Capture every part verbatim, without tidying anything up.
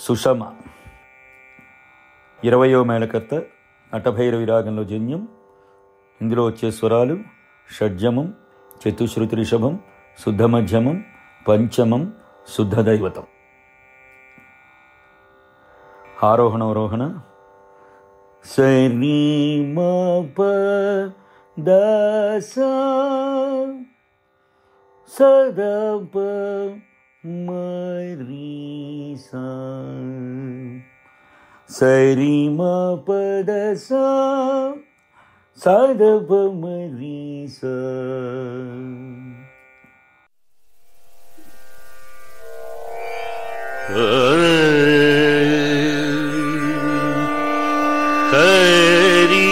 సుషమ ఇరవయో మేళకర్త నటభైరవి రాగంలో జన్యం. ఇందులో వచ్చే స్వరాలు షడ్జమం, చతుశ్రుతి రిషభం, శుద్ధ మధ్యమం, పంచమం, శుద్ధ దైవతం. ఆరోహణ అవరోహణ. సరి మ ప ద స సద ప మ రి స సరి మ ప ద స సద ప మ రి స. Hari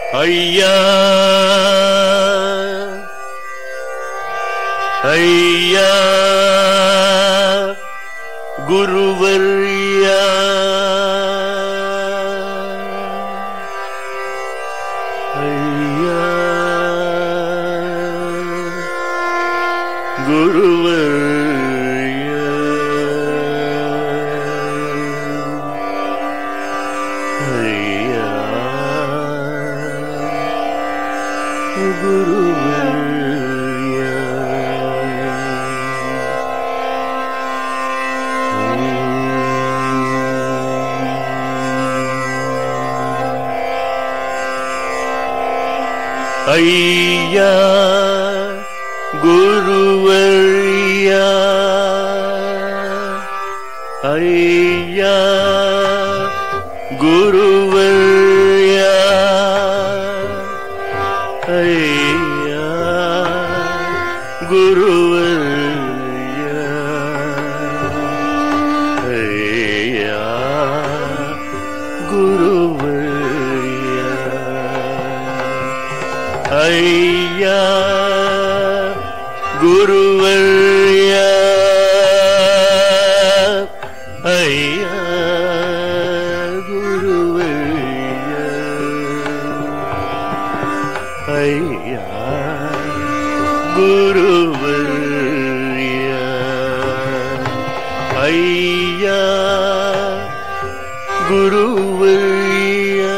Ayya, Ayya, Guruvarya, Ayya, Guruvarya, Ayya, Guruvarya, Ayya, Guruvarya, Ayya, Guruvarya, Ayya, Guruvarya, Ayya, Guruvarya, Ayya, Guruvarya, Ayya, Guruvarya, Ayya, Guruvarya, Ayya, Guruvarya.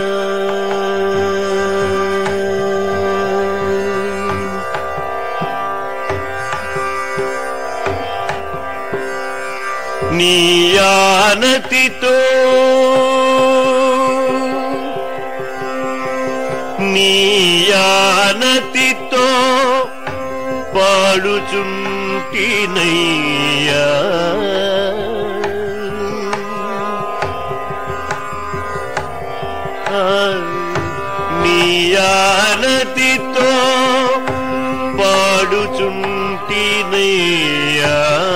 నీయానతితో నీయానతితో పాడుచుంటినయ్యా నీయానతితో పాడుచుంటినయ్యా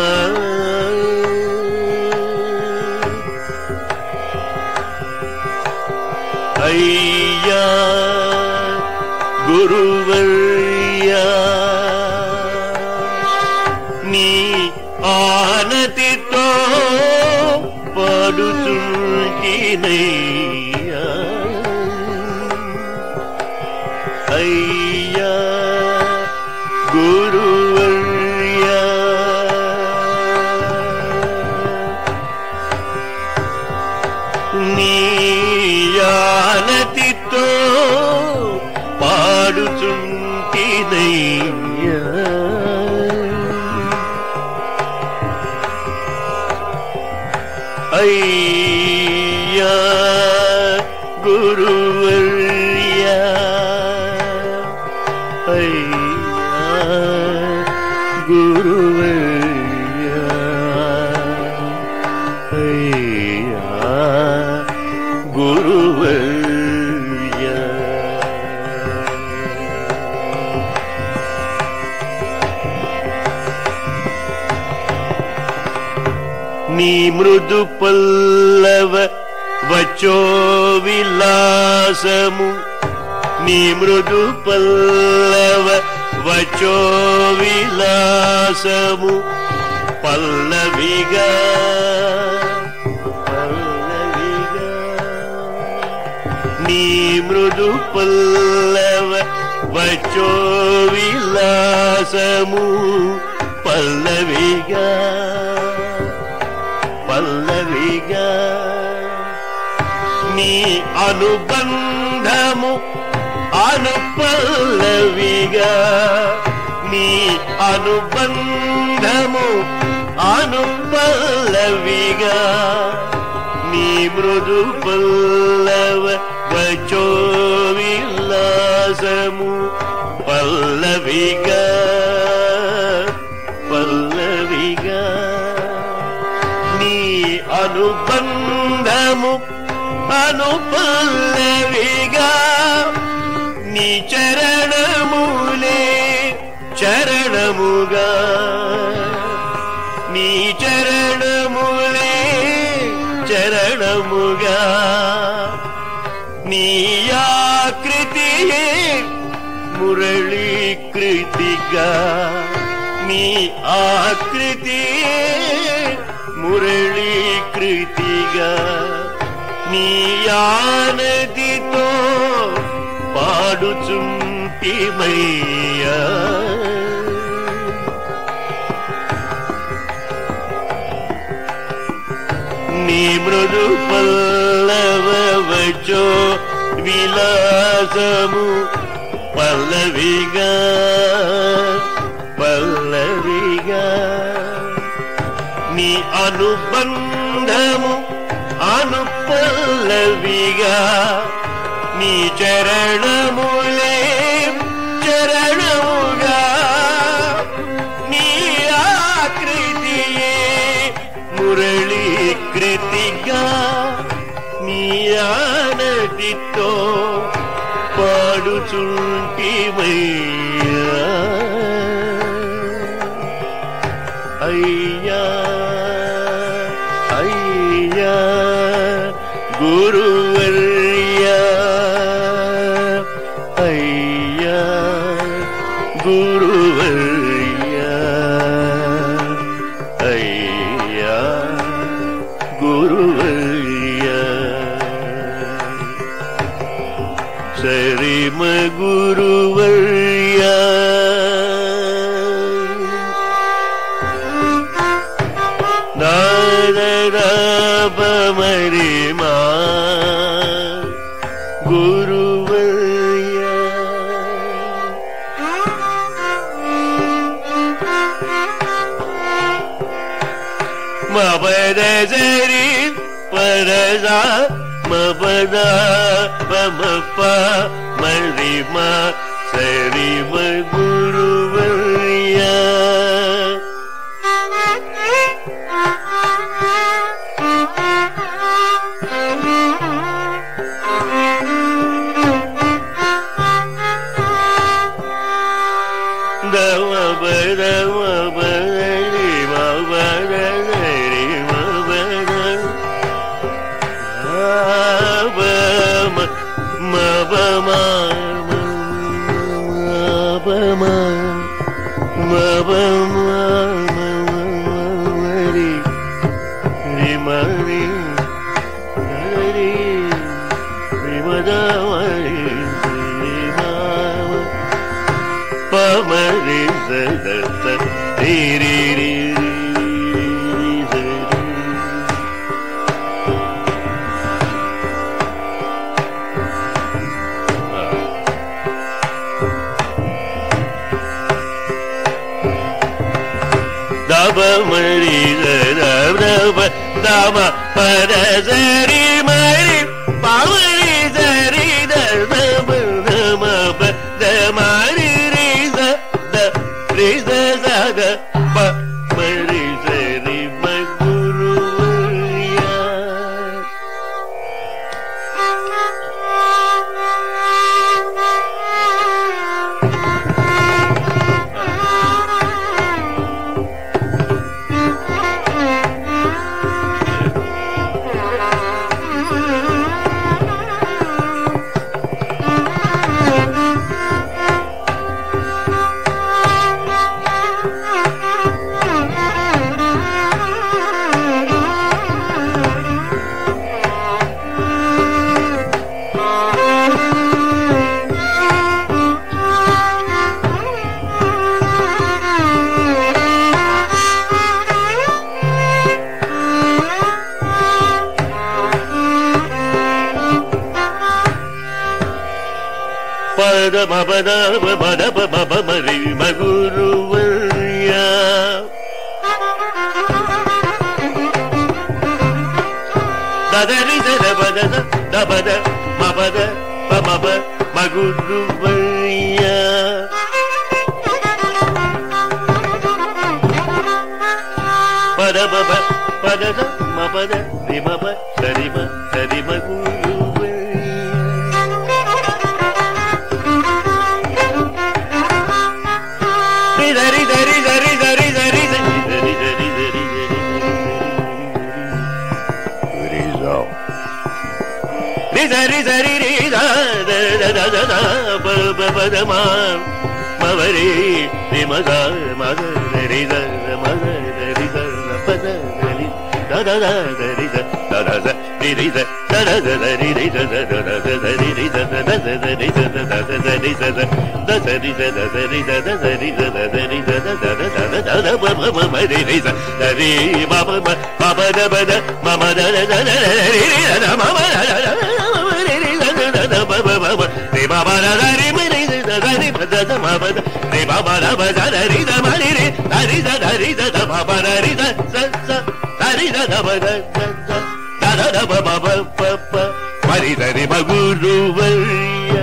Ayya, Guruvarya, ni aanatito paduchuntinayya. Ayya, Guruvarya, ni aanatito పాడుచుంటినయ్యా అయ్యా గురువర్యా అయ్యా గురువర్యా అయ్యా గురువర్యా నీ మృదు పల్లవ వచో విలాసము నీ మృదు పల్లవ వచో విలాసము పల్లవిగా పల్లవిగా నీ మృదు పల్లవ వచో విలాసము పల్లవిగా పల్లవిగా నీ అనుబంధము అనుపల్లవిగా నీ అనుబంధము అనుపల్లవిగా నీ మృదు పల్లవ వచో విలాసము పల్లవిగా పల్లవిగా నీ అనుబంధము అనుపల్లవిగా నీ చరణములే చరణముగా నీ చరణములే చరణముగా నీ ఆకృతి ఆకృతియే మురళీ కృతిగా నీ ఆకృతియే మురళీ కృతిగా నీ ఆనదితో పాడుచుంటిమయ్యా నీ మృదు పల్లవవచో విలాసము పల్లవిగా పల్లవిగా నీ అనుబంధము అనుపల్లవిగా నీ చరణములే చరణముగా నీ ఆకృతియే మురళీ కృతిగా నీ ఆనదితో పాడుచుంటిమయ్యా అయ్యా అయ్యా గురువర్యా అయ్యా గురువర్యా అయ్యా గురువర్యా సరిమ గురువర్యా నాదరాపమరిమా గురువర్యా మపద సరి పరద మపద పమప మరిమ సరిమ గురువర్యా మరి దమ పద సరి మరి పవరి సరి దమ పద మరి రి స ద రి స ద ప మరి సరి మ గురువర్యా పద మపద పద పమ మరి మ గురువర్యా దదరి దద పద ద పద మపద పమ మ గురువర్యా పద పమ పద మపద రి మప సరి మ సరి మ సరి సరి రి ద ద ద பதமா மவரே விமதா மதரித மதரித பதரி ததத தரித ததத ரிரித ததத ரிரித ததத ரிரித ததத ரிரித ததத ரிரித ததரித ததரித ததரித ததரித ததத ததத பம மரிரித தரி பம பபத பத மம தத தத ரிரித மம தத ரிரித தத பம பம ரி பம தத ரிரித ததரி பதத மபத ரி பம தத ரிரித மரிரி தரித தரித பம ரிரித ச தரித பத தத பம பப மரிதரி குருவர்ய.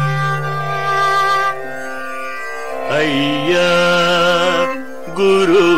Ayya Guru